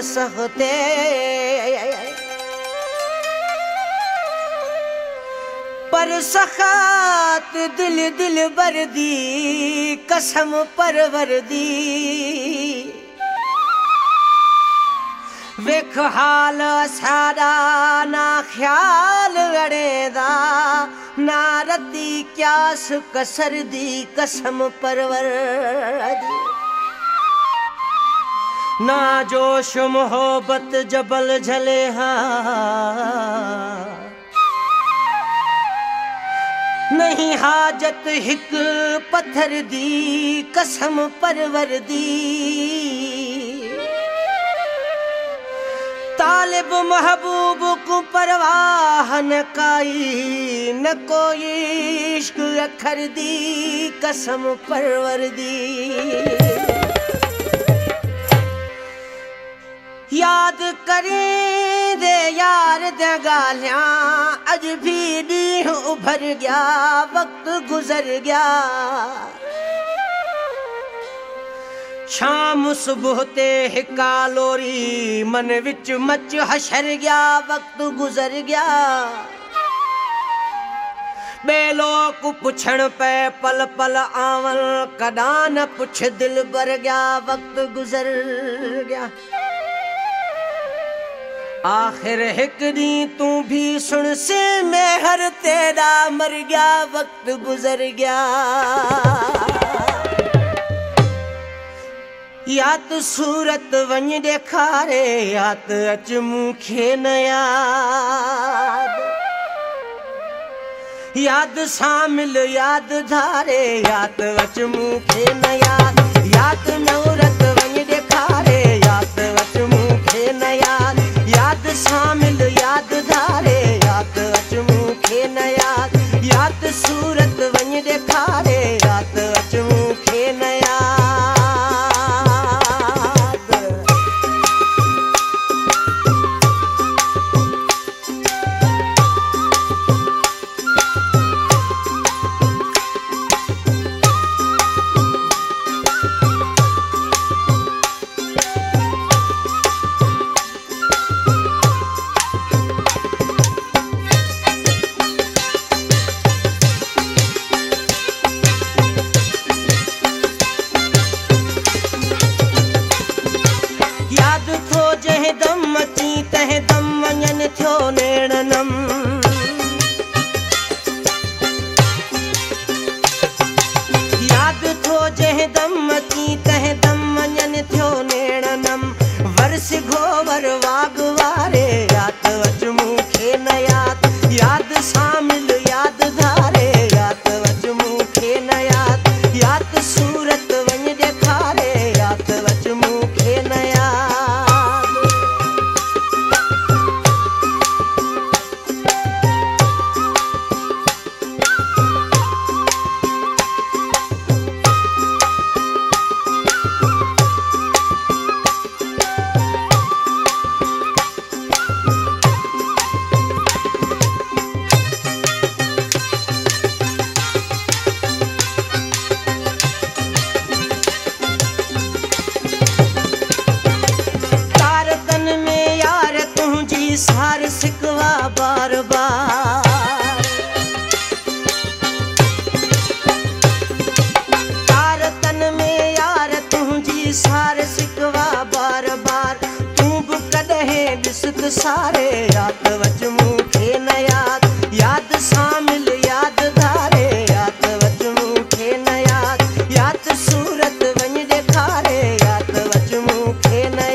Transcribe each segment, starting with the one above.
सहते पर सखात दिल दिल बरदी कसम परवरदी वेख हाल सादा ना ख्याल अड़ेदा ना रद्दी क्यास कसर दी कसम परवरदी ना जोश मोहब्बत जबल झले नहीं हाजत हिक पत्थर दी कसम परवरदी तालिब महबूब को परवाह न काई न कोई इश्क अखर दी कसम परवरदी याद करें दे यार दे गालियां अज भी नीह उभर गया वक्त गुजर गया शाम सुबह ते हिका लोरी मन विच मच हशर गया वक्त गुजर गया बे लोग पुछण पे पल पल आवन कदा न पुछ दिल बर गया वक्त गुजर गया आखिर एक दी तू भी सुन से मेहर तेरा मर गया वक्त गुजर गया या तो सूरत वंज देखारे या तो अच मुखे न याद शामिल याद धारे या तो अच मुखे न याद नौरत वंज देखारे या तो अच मुखे न याद शामिल याद धारे याद अच मुखे न याद सूरत वंज देखारे याद अच मुखे न सार सिकवा बार बार तार तन में यार तुझी सार सिकवा बार बार तू कदहे बिसक सारे याद वच मुखे न याद शामिल याद धारे याद वच मुखे न याद सूरत वंज देखारे याद वच मुखे न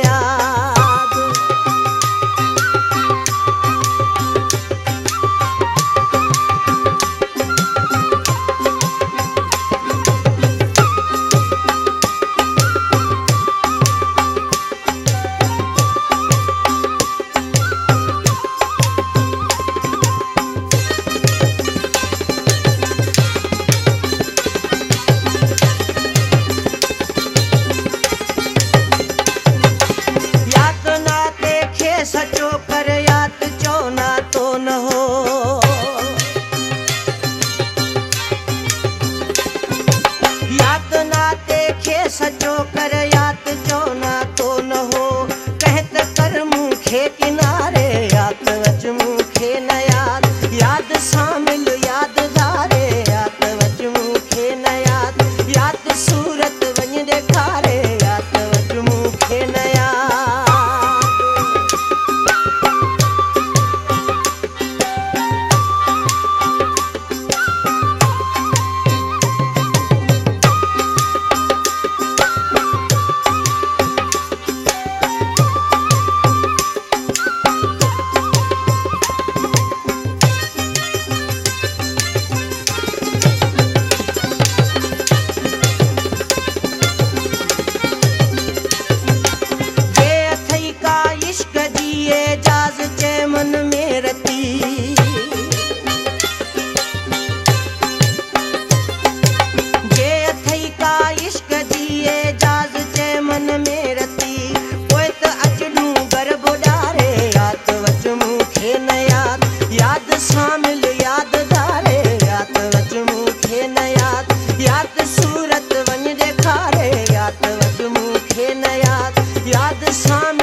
सचो कर याद चौना तो न हो याद ना देखे सचो कर याद चौना तो न हो कहत याद सूरत वञ ॾेखारे याद वॼ मूंखे न याद याद सां